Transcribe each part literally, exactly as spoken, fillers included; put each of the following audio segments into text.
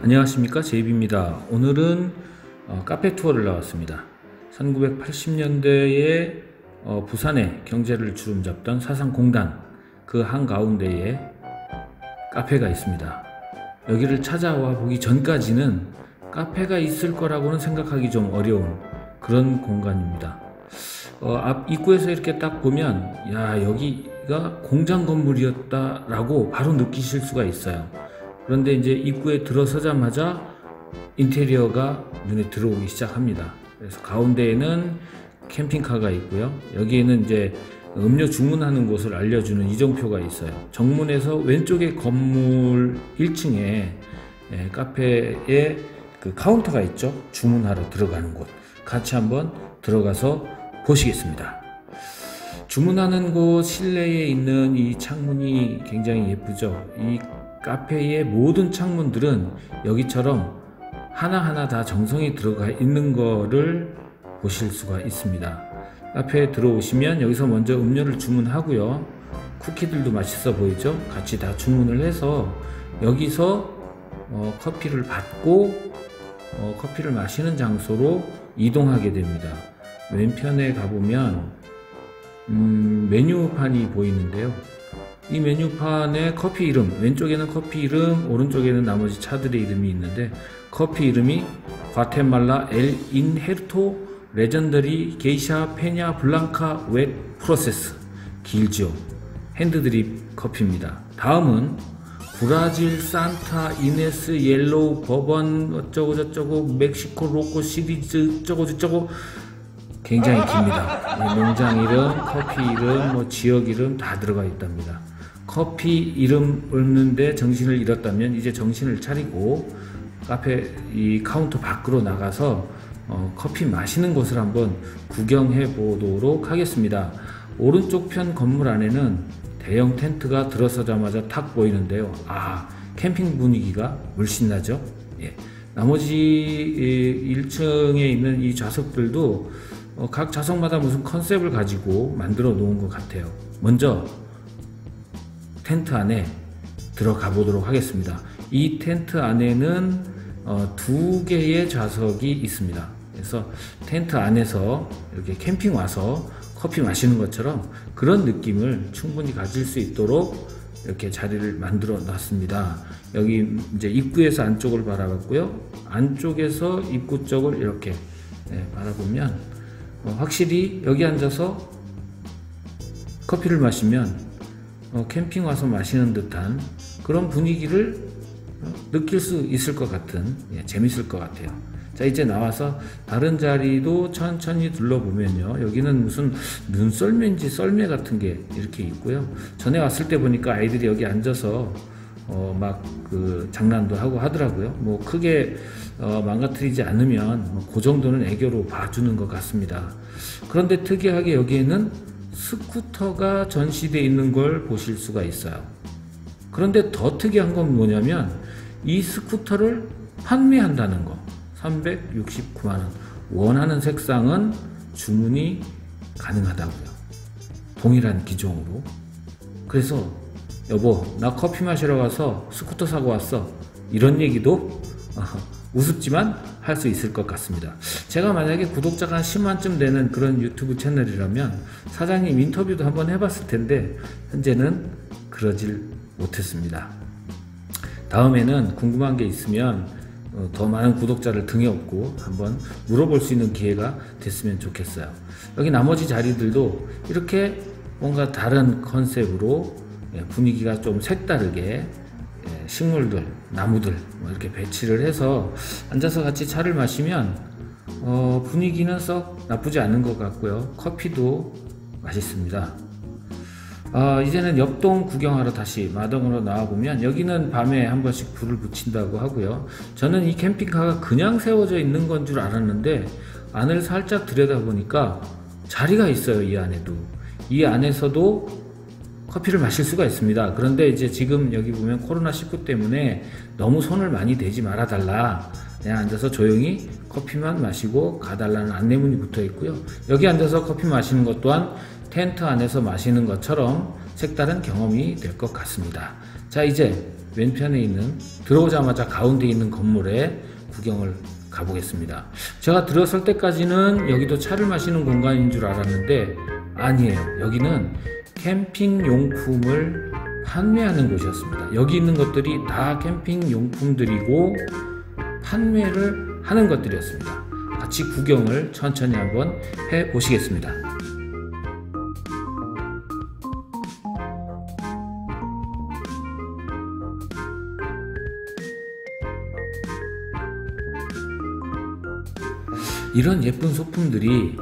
안녕하십니까, 제이비입니다. 오늘은 어, 카페 투어를 나왔습니다. 천구백팔십 년대에 어, 부산의 경제를 주름잡던 사상공단 그 한가운데에 카페가 있습니다. 여기를 찾아와 보기 전까지는 카페가 있을 거라고는 생각하기 좀 어려운 그런 공간입니다. 어, 앞 입구에서 이렇게 딱 보면 야, 여기가 공장 건물이었다 라고 바로 느끼실 수가 있어요. 그런데 이제 입구에 들어서자마자 인테리어가 눈에 들어오기 시작합니다. 그래서 가운데에는 캠핑카가 있고요. 여기에는 이제 음료 주문하는 곳을 알려주는 이정표가 있어요. 정문에서 왼쪽에 건물 일 층에 예, 카페에 그 카운터가 있죠. 주문하러 들어가는 곳. 같이 한번 들어가서 보시겠습니다. 주문하는 곳 실내에 있는 이 창문이 굉장히 예쁘죠. 이 카페의 모든 창문들은 여기처럼 하나하나 다 정성이 들어가 있는 거를 보실 수가 있습니다. 카페에 들어오시면 여기서 먼저 음료를 주문하고요. 쿠키들도 맛있어 보이죠? 같이 다 주문을 해서 여기서 어, 커피를 받고 어, 커피를 마시는 장소로 이동하게 됩니다. 왼편에 가보면 음, 메뉴판이 보이는데요. 이 메뉴판에 커피 이름, 왼쪽에는 커피 이름, 오른쪽에는 나머지 차들의 이름이 있는데 커피 이름이 과테말라 엘 인헤르토 레전더리 게이샤 페냐 블랑카 웻 프로세스, 길죠. 핸드드립 커피입니다. 다음은 브라질 산타 이네스 옐로우 버번 어쩌고 저쩌고 멕시코 로코 시리즈 어쩌고 저쩌고 굉장히 깁니다. 농장 이름, 커피 이름, 뭐 지역 이름 다 들어가 있답니다. 커피 이름 읽는데 정신을 잃었다면 이제 정신을 차리고 카페 이 카운터 밖으로 나가서 어, 커피 마시는 곳을 한번 구경해 보도록 하겠습니다. 오른쪽 편 건물 안에는 대형 텐트가 들어서자마자 탁 보이는데요. 아, 캠핑 분위기가 물씬 나죠. 예. 나머지 일 층에 있는 이 좌석들도 어, 각 좌석마다 무슨 컨셉을 가지고 만들어 놓은 것 같아요. 먼저 텐트 안에 들어가 보도록 하겠습니다. 이 텐트 안에는 어, 두 개의 좌석이 있습니다. 그래서 텐트 안에서 이렇게 캠핑 와서 커피 마시는 것처럼 그런 느낌을 충분히 가질 수 있도록 이렇게 자리를 만들어 놨습니다. 여기 이제 입구에서 안쪽을 바라봤고요. 안쪽에서 입구 쪽을 이렇게 네, 바라보면 어, 확실히 여기 앉아서 커피를 마시면 어, 캠핑 와서 마시는 듯한 그런 분위기를 어, 느낄 수 있을 것 같은 예, 재밌을 것 같아요. 자, 이제 나와서 다른 자리도 천천히 둘러보면요, 여기는 무슨 눈썰매인지 썰매 같은 게 이렇게 있고요. 전에 왔을 때 보니까 아이들이 여기 앉아서 어, 막 그 장난도 하고 하더라고요. 뭐 크게 어, 망가뜨리지 않으면 뭐 그 정도는 애교로 봐주는 것 같습니다. 그런데 특이하게 여기에는 스쿠터가 전시되어 있는 걸 보실 수가 있어요. 그런데 더 특이한 건 뭐냐면 이 스쿠터를 판매한다는 거. 삼백육십구만 원. 원하는 색상은 주문이 가능하다고요. 동일한 기종으로. 그래서 여보, 나 커피 마시러 가서 스쿠터 사고 왔어. 이런 얘기도 어, 우습지만 할 수 있을 것 같습니다. 제가 만약에 구독자가 한 십만쯤 되는 그런 유튜브 채널이라면 사장님 인터뷰도 한번 해봤을 텐데 현재는 그러질 못했습니다. 다음에는 궁금한 게 있으면 더 많은 구독자를 등에 업고 한번 물어볼 수 있는 기회가 됐으면 좋겠어요. 여기 나머지 자리들도 이렇게 뭔가 다른 컨셉으로 분위기가 좀 색다르게 식물들, 나무들 뭐 이렇게 배치를 해서 앉아서 같이 차를 마시면 어, 분위기는 썩 나쁘지 않은 것 같고요. 커피도 맛있습니다. 어, 이제는 옆동 구경하러 다시 마동으로 나와보면 여기는 밤에 한 번씩 불을 붙인다고 하고요. 저는 이 캠핑카가 그냥 세워져 있는 건 줄 알았는데 안을 살짝 들여다보니까 자리가 있어요. 이 안에도. 이 안에서도 커피를 마실 수가 있습니다. 그런데 이제 지금 여기 보면 코로나 십구 때문에 너무 손을 많이 대지 말아 달라, 그냥 앉아서 조용히 커피만 마시고 가달라는 안내문이 붙어 있고요. 여기 앉아서 커피 마시는 것 또한 텐트 안에서 마시는 것처럼 색다른 경험이 될 것 같습니다. 자, 이제 왼편에 있는, 들어오자마자 가운데 있는 건물에 구경을 가보겠습니다. 제가 들었을 때까지는 여기도 차를 마시는 공간인 줄 알았는데 아니에요. 여기는 캠핑 용품을 판매하는 곳이었습니다. 여기 있는 것들이 다 캠핑 용품들이고 판매를 하는 것들이었습니다. 같이 구경을 천천히 한번 해 보시겠습니다. 이런 예쁜 소품들이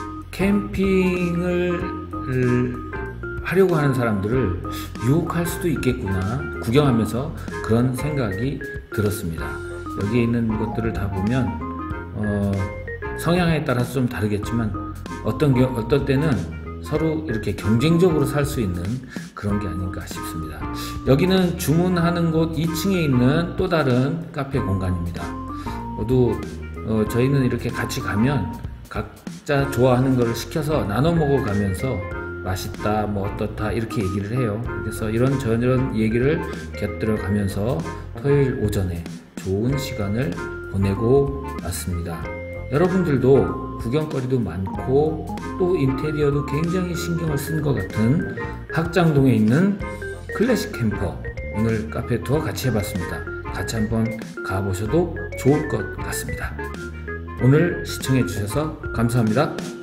캠핑을 하려고 하는 사람들을 유혹할 수도 있겠구나 구경하면서 그런 생각이 들었습니다. 여기에 있는 것들을 다 보면 어, 성향에 따라서 좀 다르겠지만 어떤, 겨, 어떤 때는 서로 이렇게 경쟁적으로 살 수 있는 그런 게 아닌가 싶습니다. 여기는 주문하는 곳 이 층에 있는 또 다른 카페 공간입니다. 모두 어, 저희는 이렇게 같이 가면 각자 좋아하는 거를 시켜서 나눠 먹어가면서 맛있다, 뭐 어떻다 이렇게 얘기를 해요. 그래서 이런 저런 얘기를 곁들여 가면서 토요일 오전에 좋은 시간을 보내고 왔습니다. 여러분들도 구경거리도 많고 또 인테리어도 굉장히 신경을 쓴 것 같은 학장동에 있는 클래식 캠퍼, 오늘 카페 투어 같이 해봤습니다. 같이 한번 가보셔도 좋을 것 같습니다. 오늘 시청해 주셔서 감사합니다.